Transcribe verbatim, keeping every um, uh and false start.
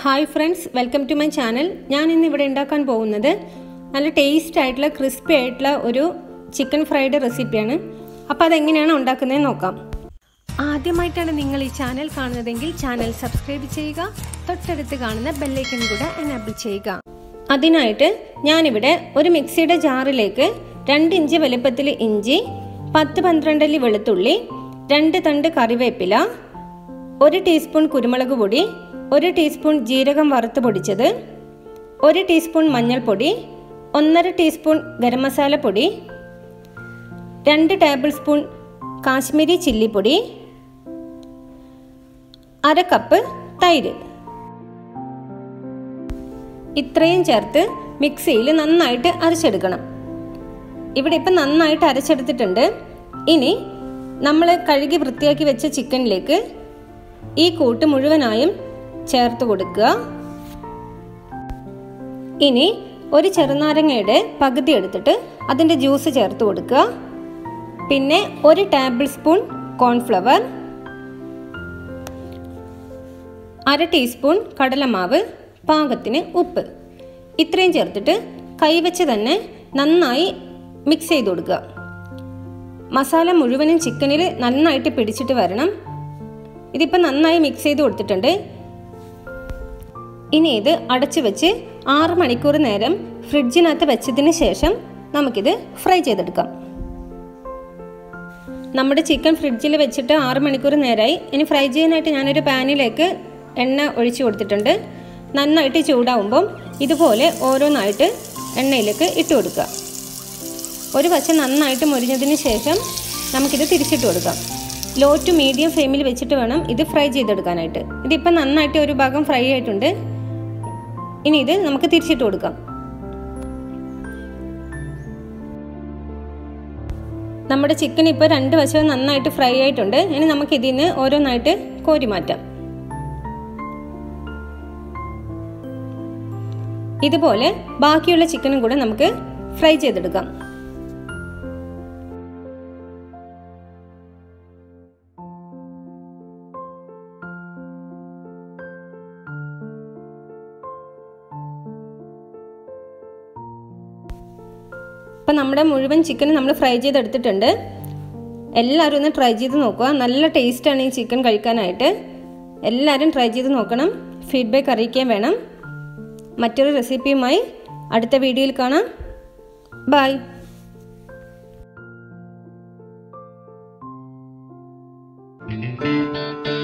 Hi friends, welcome to my channel. ഞാൻ ഇന്ന് ഇവിടെ ഉണ്ടാക്കാൻ പോകുന്നത് നല്ല ടേസ്റ്റ് ആയിട്ടുള്ള ക്രിസ്പി ആയിട്ടുള്ള ഒരു ചിക്കൻ ഫ്രൈഡ് റെസിപ്പിയാണ്. അപ്പോൾ അത് എങ്ങനെയാണ് ഉണ്ടാക്കുന്നത് നോക്കാം. ആദ്യമായിട്ടാണ് നിങ്ങൾ ഈ ചാനൽ കാണുന്നതെങ്കിൽ ചാനൽ സബ്സ്ക്രൈബ് ചെയ്യുക. തൊട്ടടുത്ത് കാണുന്ന ബെൽ ഐക്കൺ കൂടെ എനേബിൾ ചെയ്യുക. അതിനായിട്ട് ഞാൻ ഇവിടെ ഒരു മിക്സിയുടെ ജാറിലേക്ക് രണ്ട് ഇഞ്ച് വലുപ്പത്തിൽ ഇഞ്ചി, പത്ത് പന്ത്രണ്ട് അല്ലി വെളുത്തുള്ളി, രണ്ട് തണ്ട് കറിവേപ്പില, ഒരു ടീസ്പൂൺ കുരുമുളക് പൊടി, ഒരു ടീസ്പൂൺ ജീരകം വറുത്ത് പൊടിച്ചത്, ഒരു ടീസ്പൂൺ മഞ്ഞൾപ്പൊടി, ഒന്നര ടീസ്പൂൺ ഗരം മസാല പൊടി, രണ്ട് ടേബിൾ സ്പൂൺ കാശ്മീരി ചില്ലിപ്പൊടി, അര കപ്പ് തൈര്. ഇത്രയും ചേർത്ത് മിക്സിയിൽ നന്നായിട്ട് അരച്ചെടുക്കണം. ഇവിടെ ഇപ്പം നന്നായിട്ട് അരച്ചെടുത്തിട്ടുണ്ട്. ഇനി നമ്മൾ കഴുകി വൃത്തിയാക്കി വെച്ച ചിക്കനിലേക്ക് ഈ കൂട്ട് മുഴുവനായും ചേർത്ത് കൊടുക്കുക. ഇനി ഒരു ചെറുനാരങ്ങയുടെ പകുതി എടുത്തിട്ട് അതിൻ്റെ ജ്യൂസ് ചേർത്ത് കൊടുക്കുക. പിന്നെ ഒരു ടേബിൾ സ്പൂൺ കോൺഫ്ലവർ, അര ടീസ്പൂൺ കടലമാവ്, പാകത്തിന് ഉപ്പ്, ഇത്രയും ചേർത്തിട്ട് കൈവച്ച് തന്നെ നന്നായി മിക്സ് ചെയ്ത് കൊടുക്കുക. മസാല മുഴുവനും ചിക്കനിൽ നന്നായിട്ട് പിടിച്ചിട്ട് വരണം. ഇതിപ്പോൾ നന്നായി മിക്സ് ചെയ്ത് കൊടുത്തിട്ടുണ്ട്. ഇനി ഇത് അടച്ചു വെച്ച് ആറ് മണിക്കൂർ നേരം ഫ്രിഡ്ജിനകത്ത് വെച്ചതിന് ശേഷം നമുക്കിത് ഫ്രൈ ചെയ്തെടുക്കാം. നമ്മുടെ ചിക്കൻ ഫ്രിഡ്ജിൽ വെച്ചിട്ട് ആറ് മണിക്കൂർ നേരമായി. ഇനി ഫ്രൈ ചെയ്യാനായിട്ട് ഞാനൊരു പാനിലേക്ക് എണ്ണ ഒഴിച്ചു കൊടുത്തിട്ടുണ്ട്. നന്നായിട്ട് ചൂടാവുമ്പം ഇതുപോലെ ഓരോന്നായിട്ട് എണ്ണയിലേക്ക് ഇട്ട് കൊടുക്കുക. ഒരു വശം നന്നായിട്ട് മുരിഞ്ഞതിന് ശേഷം നമുക്കിത് തിരിച്ചിട്ട് കൊടുക്കാം. ലോ ടു മീഡിയം ഫ്ലെയിമിൽ വെച്ചിട്ട് വേണം ഇത് ഫ്രൈ ചെയ്തെടുക്കാനായിട്ട്. ഇതിപ്പോൾ നന്നായിട്ട് ഒരു ഭാഗം ഫ്രൈ ആയിട്ടുണ്ട്. ഇനി ഇത് നമുക്ക് തിരിച്ചിട്ട് കൊടുക്കാം. നമ്മുടെ ചിക്കൻ ഇപ്പോൾ രണ്ട് വശവും നന്നായിട്ട് ഫ്രൈ ആയിട്ടുണ്ട്. ഇനി നമുക്ക് ഇതിന് ഓരോന്നായിട്ട് കോരി മാറ്റാം. ഇതുപോലെ ബാക്കിയുള്ള ചിക്കനും കൂടെ നമുക്ക് ഫ്രൈ ചെയ്തെടുക്കാം. അപ്പം നമ്മുടെ മുഴുവൻ ചിക്കൻ നമ്മൾ ഫ്രൈ ചെയ്തെടുത്തിട്ടുണ്ട്. എല്ലാവരും ഒന്ന് ട്രൈ ചെയ്ത് നോക്കുക. നല്ല ടേസ്റ്റാണ് ഈ ചിക്കൻ കഴിക്കാനായിട്ട്. എല്ലാവരും ട്രൈ ചെയ്ത് നോക്കണം. ഫീഡ്ബാക്ക് അറിയിക്കാൻ വേണം. മറ്റൊരു റെസിപ്പിയുമായി അടുത്ത വീഡിയോയിൽ കാണാം. ബൈ. Thank you.